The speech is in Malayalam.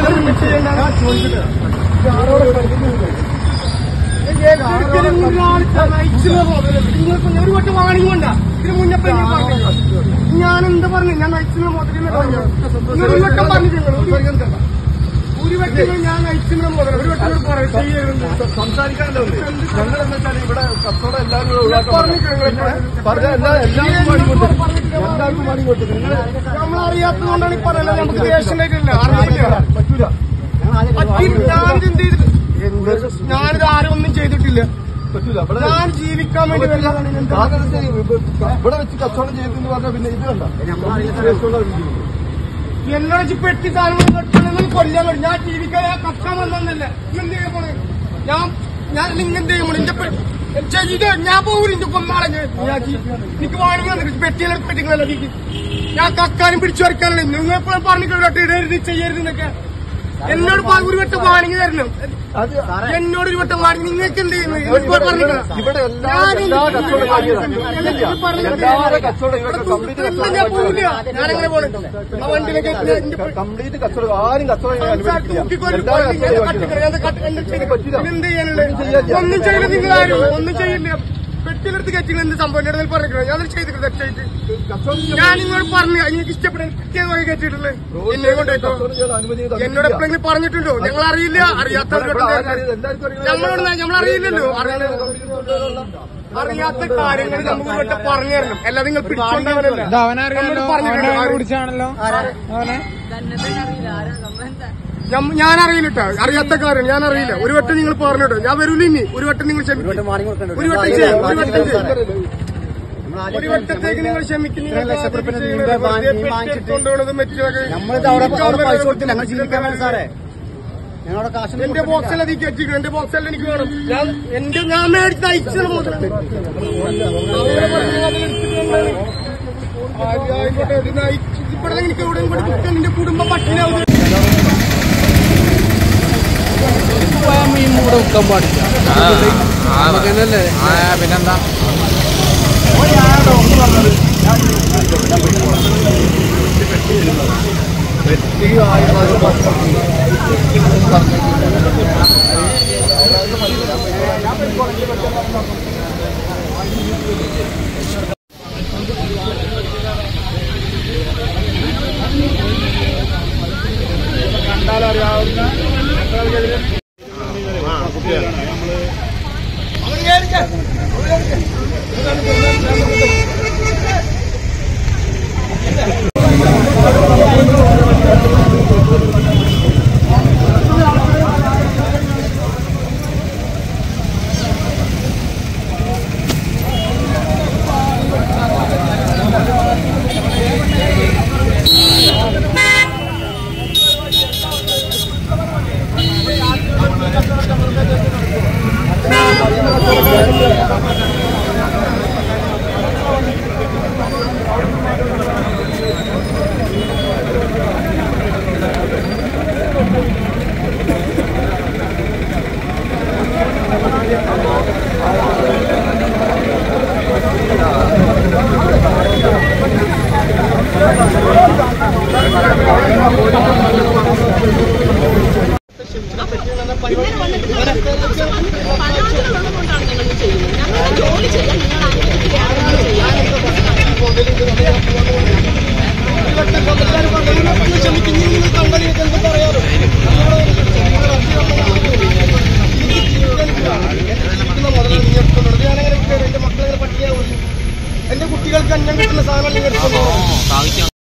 ഒരു വട്ടം വാണിംഗ് കൊണ്ടാ ഇതിന് മുന്നപ്പോ ഞാൻ എന്താ പറഞ്ഞു? ഞാൻ നയിച്ചിന് മുതലിനെ പറഞ്ഞു. ഒരു വട്ടം പറഞ്ഞിട്ടുണ്ട്. ഒരു വട്ടം ഞാൻ നയിച്ചിന് മുതൽ ഒരു വട്ടം സംസാരിക്കാനുണ്ടോ? ഞങ്ങൾ എന്താ വെച്ചാൽ ഇവിടെ കച്ചവടം എല്ലാവരും നമ്മളറിയാത്തത് കൊണ്ടാണ് ഈ പറയുന്നത്. നമുക്ക് ദേഷ്യണ്ടായിട്ടില്ല, അറിയില്ല, പറ്റൂല. ഞാനെന്ത് ചെയ്തിട്ട്? ഞാനിത് ആരും ഒന്നും ചെയ്തിട്ടില്ല. ഞാൻ ജീവിക്കാൻ വേണ്ടി ഇവിടെ വെച്ച് കച്ചവടം ചെയ്തെന്ന് പറഞ്ഞാൽ പിന്നെ ഇത് കണ്ട എന്നോട് പെട്ടി സാധനങ്ങൾ കെട്ടണമെന്ന് കൊല്ലാൻ വേണ്ടി ഞാൻ ജീവിക്കാൻ ഞാൻ കത്താൻ വന്നല്ല. എന്ത് ചെയ്യാൻ പോണേ? ഞാൻ നിങ്ങെന്ത് ചെയ്യുമ്പോൾ എന്റെ ഞാൻ പോകൂല. എന്റെ കൊന്നാളെ എനിക്ക് വാണിങ്ങി പെട്ടിയിലെടുത്ത് പെട്ടികളല്ല. ഞാൻ കക്കാനും പിടിച്ചു വരയ്ക്കാനാണ്. നിങ്ങൾ എപ്പോഴും പറഞ്ഞിട്ട് ഇടരുത്, ചെയ്യരുത് എന്നൊക്കെ എന്നോട് ഒരു വട്ടം വാണിങ്ങി തരണം. എന്നോട് ഒരു വട്ടം വാണിങ്ങി നിങ്ങൾക്ക് എന്ത് ചെയ്യുന്നു? ഞാൻ പോകില്ല. ഞാനങ്ങനെ പോണേ വണ്ടിയിലേക്ക് കംപ്ലീറ്റ് കച്ചവടം ആരും കച്ചവടം എന്ത് ചെയ്യാനുള്ളത്? ഒന്നും ചെയ്യില്ല. നിങ്ങളാരും ഒന്നും ചെയ്യില്ല. പെട്ടിയിലെടുത്ത് കയറ്റിങ്ങൾ എന്ത് സംഭവം എന്റെ അടുത്ത് പറഞ്ഞിട്ടുണ്ടോ? ഞാനത് ചെയ്തിട്ട് തെറ്റായിട്ട് ഞാൻ നിങ്ങളോട് പറഞ്ഞു. എനിക്ക് ഇഷ്ടപ്പെടാൻ കൃത്യമായി കയറ്റിയിട്ടുള്ളത് എന്നെ കൊണ്ടേറ്റോ. എന്നോട് എപ്പോഴെങ്കിലും പറഞ്ഞിട്ടുണ്ടോ? ഞങ്ങൾ അറിയില്ല. അറിയാത്ത നമ്മളറിയില്ലല്ലോ. അറിയാത്ത കാര്യങ്ങൾ നമുക്ക് ഇവിടെ പറഞ്ഞു തരണം. അല്ലാതെ നിങ്ങൾ പിടിച്ചോണ്ടവരല്ല. ഞാൻ അറിയില്ല കേട്ടോ. അറിയാത്ത കാര്യം ഞാൻ അറിയില്ല. ഒരു വട്ടം നിങ്ങൾ പറഞ്ഞിട്ടോ. ഞാൻ വരൂല. ഇനി ഒരു വട്ടം നിങ്ങൾ ക്ഷമിക്കും. ഒരു വട്ടത്തേക്ക് നിങ്ങൾ ക്ഷമിക്കുന്നില്ല. എന്റെ ബോക്സല്ല നീ കെറ്റിക്കണം. എന്റെ ബോക്സല്ല എനിക്ക് വേണം. ഞാൻ മേടിച്ച് അയച്ചത് മുതൽ ഇവിടെ എനിക്ക് എവിടെയും കൊടുക്കാൻ എന്റെ കുടുംബം പട്ടിണിയാവും. മീൻ കൂടെ വെക്കാൻ പാടില്ല. പിന്നെന്താ കണ്ടാലറിയാവുന്ന എന്റെ കുട്ടികൾക്ക് അന്നം കിട്ടുന്ന സാധനം